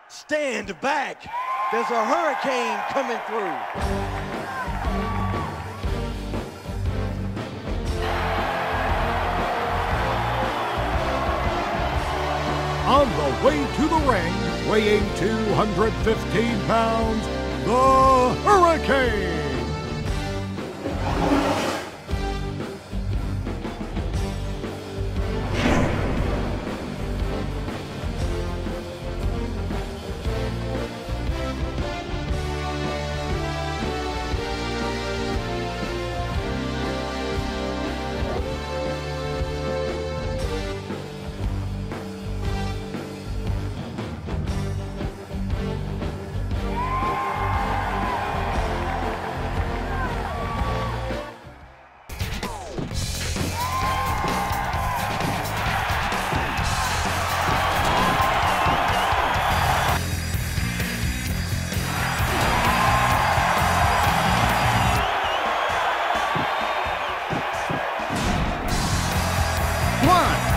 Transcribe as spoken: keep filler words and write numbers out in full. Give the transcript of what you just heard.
Stand back. There's a hurricane coming through. On the way to the ring, weighing two hundred fifteen pounds, the Hurricane. One.